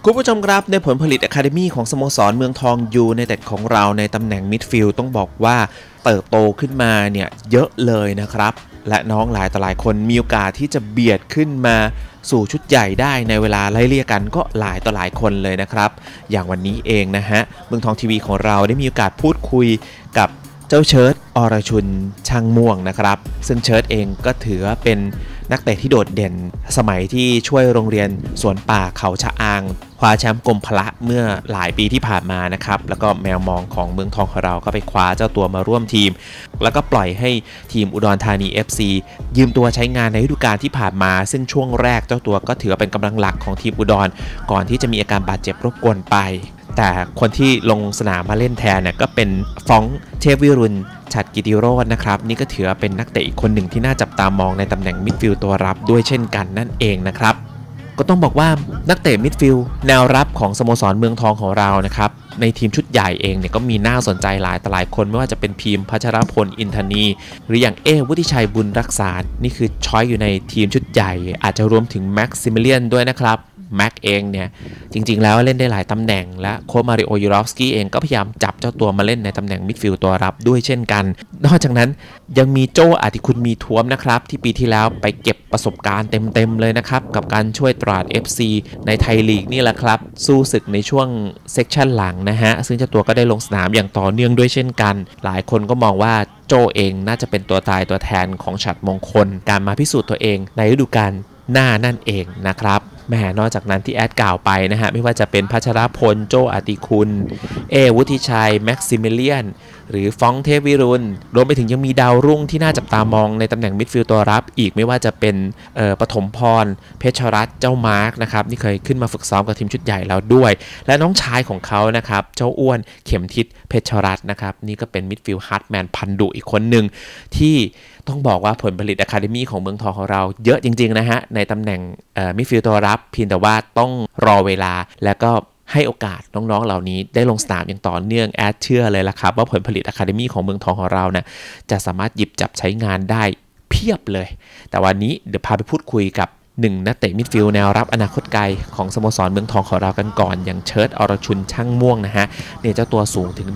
คุณผู้ชมครับในผลผลิตอะคาเดมี่ของสโมสรเมืองทองยูไนเต็ดของเราในตำแหน่งมิดฟิลด์ต้องบอกว่าเติบโตขึ้นมาเนี่ยเยอะเลยนะครับและน้องหลายต่อหลายคนมีโอกาสที่จะเบียดขึ้นมาสู่ชุดใหญ่ได้ในเวลาไล่เลี่ยกันก็หลายต่อหลายคนเลยนะครับอย่างวันนี้เองนะฮะเมืองทองทีวีของเราได้มีโอกาสพูดคุยกับเจ้าเชิร์ตอรชุนช่างม่วงนะครับซึ่งเชิร์ตเองก็ถือเป็นนักเตะที่โดดเด่นสมัยที่ช่วยโรงเรียนสวนป่าเขาชะอางคว้าแชมป์กรมพละเมื่อหลายปีที่ผ่านมานะครับแล้วก็แมวมองของเมืองทองของเราก็ไปคว้าเจ้าตัวมาร่วมทีมแล้วก็ปล่อยให้ทีมอุดรธานี FC ยืมตัวใช้งานในฤดูกาลที่ผ่านมาซึ่งช่วงแรกเจ้าตัวก็ถือเป็นกำลังหลักของทีมอุดรก่อนที่จะมีอาการบาดเจ็บรบกวนไปแต่คนที่ลงสนามมาเล่นแทนเนี่ยก็เป็นฟ้องเทพวิรุณฉัตรกิติโรจน์นะครับนี่ก็ถือเป็นนักเตะอีกคนหนึ่งที่น่าจับตามองในตำแหน่งมิดฟิลด์ตัวรับด้วยเช่นกันนั่นเองนะครับก็ต้องบอกว่านักเตะมิดฟิลด์แนวรับของสโมสรเมืองทองของเรานะครับในทีมชุดใหญ่เองเนี่ยก็มีน่าสนใจหลายต่อหลายคนไม่ว่าจะเป็นพีมพัชรพลอินทนีหรืออย่างวุฒิชัยบุญรักษานี่คือช้อยอยู่ในทีมชุดใหญ่อาจจะรวมถึงแม็กซิมิเลียนด้วยนะครับแม็กเองเนี่ยจริงๆแล้วเล่นได้หลายตำแหน่งและโค้ชมาริโอยูรอฟสกี้เองก็พยายามจับเจ้าตัวมาเล่นในตำแหน่งมิดฟิลด์ตัวรับด้วยเช่นกันนอกจากนั้นยังมีโจอาติคุณมีท้วมนะครับที่ปีที่แล้วไปเก็บประสบการณ์เต็มๆเลยนะครับกับการช่วยตราด FC ในไทยลีกนี่แหละครับสู้ศึกในช่วงเซกชันหลังนะฮะซึ่งเจ้าตัวก็ได้ลงสนามอย่างต่อเนื่องด้วยเช่นกันหลายคนก็มองว่าโจเองน่าจะเป็นตัวตายตัวแทนของฉัตรมงคลการมาพิสูจน์ตัวเองในฤดูกาลหน้านั่นเองนะครับแหมนอกจากนั้นที่แอดกล่าวไปนะฮะไม่ว่าจะเป็นพัชรพลโจอาติคุณวุฒิชัยแม็กซิมิเลียนหรือฟ้องเทพวิรุณรวมไปถึงยังมีดาวรุ่งที่น่าจับตามองในตำแหน่งมิดฟิลด์ตัวรับอีกไม่ว่าจะเป็นปฐมพรเพชรรัตน์เจ้ามาร์กนะครับนี่เคยขึ้นมาฝึกซ้อมกับทีมชุดใหญ่แล้วด้วยและน้องชายของเขานะครับเจ้าอ้วนเข็มทิศเพชรรัตน์นะครับนี่ก็เป็นมิดฟิลด์ฮาร์ดแมนพันดุอีกคนหนึ่งที่ต้องบอกว่าผลผลิตอะคาเดมี่ของเมืองทองของเราเยอะจริงๆนะฮะในตำแหน่งมิดฟิลด์ตัวรับเพียงแต่ว่าต้องรอเวลาแล้วก็ให้โอกาสน้องๆเหล่านี้ได้ลงสนามอย่างต่อเนื่องแอดเชื่อเลยละครับว่าผลผลิตอะคาเดมี่ของเมืองทองของเรานะจะสามารถหยิบจับใช้งานได้เพียบเลยแต่วันนี้เดี๋ยวพาไปพูดคุยกับ1นักเตะมิดฟิลด์แนวรับอนาคตไกลของสโมสรเมืองทองของเรากันก่อนอย่างเชิร์ตอรชุนช่างม่วงนะฮะเนี่ยเจ้าตัวสูงถึง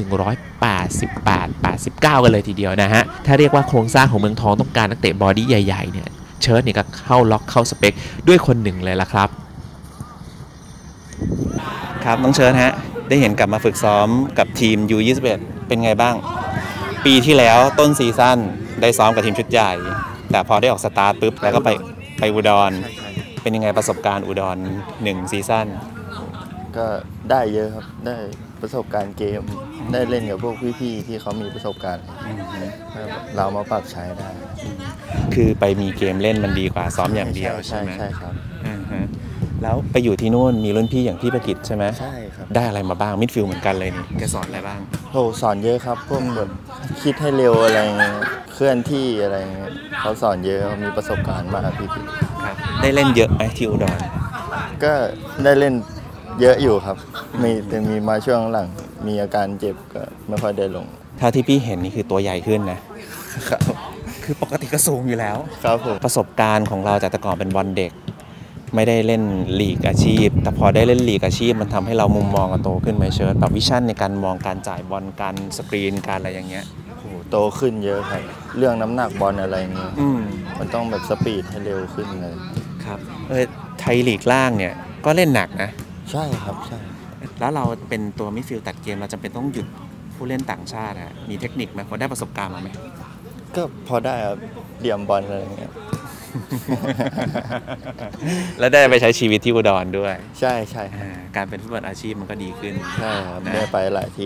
188-89กันเลยทีเดียวนะฮะถ้าเรียกว่าโครงสร้างของเมืองทองต้องการนักเตะบอดี้ใหญ่ๆเนี่ยเชิร์ตเนี่ยก็เข้าล็อกเข้าสเปคด้วยคนหนึ่งเลยละครับครับน้องเชิร์ตฮะได้เห็นกลับมาฝึกซ้อมกับทีม U21 เป็นไงบ้างปีที่แล้วต้นซีซั่นได้ซ้อมกับทีมชุดใหญ่แต่พอได้ออกสตาร์ทปุ๊บแล้วก็ไปอุดรเป็นยังไงประสบการณ์อุดร1ซีซั่นก็ได้เยอะครับได้ประสบการณ์เกมได้เล่นกับพวกพี่ๆที่เขามีประสบการณ์เรามาปรับใช้ได้คือไปมีเกมเล่นมันดีกว่าซ้อมอย่างเดียวใช่ไหมใช่ครับแล้วไปอยู่ที่นู่นมีรุ่นพี่อย่างพี่ประกิตใช่ไหมใช่ครับได้อะไรมาบ้างมิดฟิลด์เหมือนกันเลยนี่แกสอนอะไรบ้างโหสอนเยอะครับพวกแบบคิดให้เร็วอะไรเคลื่อนที่อะไรเขาสอนเยอะมีประสบการณ์มากพี่ครับได้เล่นเยอะไหมที่อุดรก็ได้เล่นเยอะอยู่ครับแต่มีมาช่วงหลังมีอาการเจ็บก็ไม่ค่อยได้ลงถ้าที่พี่เห็นนี่คือตัวใหญ่ขึ้นนะครับคือปกติก็สูงอยู่แล้วครับผมประสบการณ์ของเราจากแต่ก่อนเป็นบอลเด็กไม่ได้เล่นลีกอาชีพแต่พอได้เล่นลีกอาชีพมันทำให้เรามุมมองโตขึ้นไหมเชิร์ตแบบวิชั่นในการมองการจ่ายบอลการสกรีนการอะไรอย่างเงี้ยโตขึ้นเยอะครับเรื่องน้ำหนักบอลอะไรเงี้ยมันต้องแบบสปีดให้เร็วขึ้นเลยครับไทยลีกล่างเนี่ยก็เล่นหนักนะใช่ครับใช่แล้วเราเป็นตัวมิดฟิลด์ตัดเกมเราจำเป็นต้องหยุดผู้เล่นต่างชาติมีเทคนิคไหมพอได้ประสบการณ์มาไหมก็พอได้ครับเดี่ยมบอลอะไรเงี้ยแล้วได้ไปใช้ชีวิตที่อุดรด้วยใช่ใช่การเป็นฟุตบอลอาชีพมันก็ดีขึ้นใช่ครับได้ไปหลายที่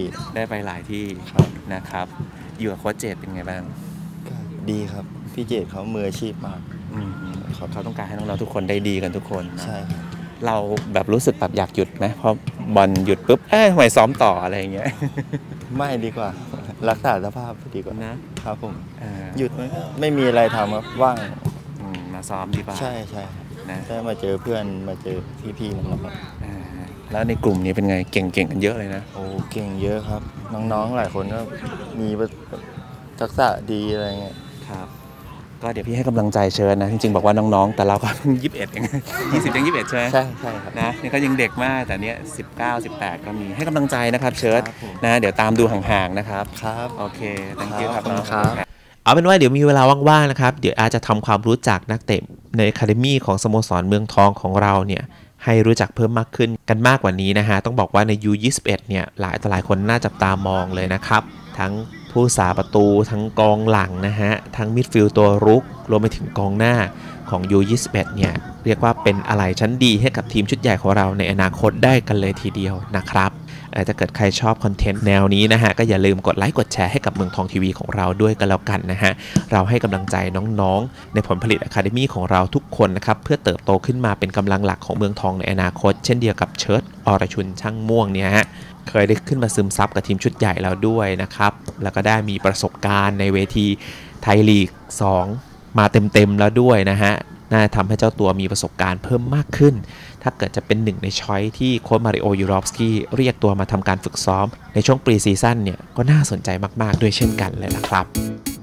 นะครับอยู่กับโค้ชเจตเป็นไงบ้างดีครับพี่เจตเขามืออาชีพมากเขาต้องการให้น้องๆทุกคนได้ดีกันทุกคนใช่เราแบบรู้สึกแบบอยากหยุดไหมเพราะบอลหยุดปุ๊บทำไมซ้อมต่ออะไรอย่างเงี้ยไม่ดีกว่ารักษาสภาพดีกว่านะครับผมหยุดไม่มีอะไรทำครับว่างมาซ้อมดีกว่าใช่นะได้มาเจอเพื่อนมาเจอพี่ๆน้องๆแล้วในกลุ่มนี้เป็นไงเก่งๆกันเยอะเลยนะโอ้เก่งเยอะครับน้องๆหลายคนก็มีทักษะดีอะไรเงี้ยครับก็เดี๋ยวพี่ให้กำลังใจเชิญนะจริงๆบอกว่าน้องๆแต่เราก็เพิ่ง21เอง20ยัง21ใช่ไหมใช่ครับนะนี่ก็ยังเด็กมากแต่เนี้ย19 18ก็มีให้กำลังใจนะครับเชิญครับผมนะเดี๋ยวตามดูห่างๆนะครับครับโอเค thank you ครับขอบคุณน้องครับเอาเป็นว่าเดี๋ยวมีเวลาว่างๆนะครับเดี๋ยวอาจจะทำความรู้จักนักเตะในอะคาเดมี่ของสโมสรเมืองทองของเราเนี่ยให้รู้จักเพิ่มมากขึ้นกันมากกว่านี้นะฮะต้องบอกว่าใน U21 เนี่ยหลายต่อหลายคนน่าจับตามองเลยนะครับทั้งผู้สาประตูทั้งกองหลังนะฮะทั้งมิดฟิลด์ตัวรุกรวมไปถึงกองหน้าของ U21 เนี่ยเรียกว่าเป็นอะไรชั้นดีให้กับทีมชุดใหญ่ของเราในอนาคตได้กันเลยทีเดียวนะครับถ้าเกิดใครชอบคอนเทนต์แนวนี้นะฮะก็อย่าลืมกดไลค์กดแชร์ให้กับเมืองทองทีวีของเราด้วยกันแล้วกันนะฮะเราให้กำลังใจน้องๆในผลผลิตอะคาเดมี่ของเราทุกคนนะครับเพื่อเติบโตขึ้นมาเป็นกำลังหลักของเมืองทองในอนาคตเช่นเดียวกับเชิร์ตอรชุนช่างม่วงเนี่ยฮะเคยได้ขึ้นมาซึมซับกับทีมชุดใหญ่แล้วด้วยนะครับแล้วก็ได้มีประสบการณ์ในเวทีไทยลีก 2 มาเต็มๆแล้วด้วยนะฮะน่าทำให้เจ้าตัวมีประสบการณ์เพิ่มมากขึ้นถ้าเกิดจะเป็นหนึ่งในช้อยที่โค้ชมาริโอ ยูรอฟสกี้เรียกตัวมาทำการฝึกซ้อมในช่วงปรีซีซั่นเนี่ยก็น่าสนใจมากๆด้วยเช่นกันเลยนะครับ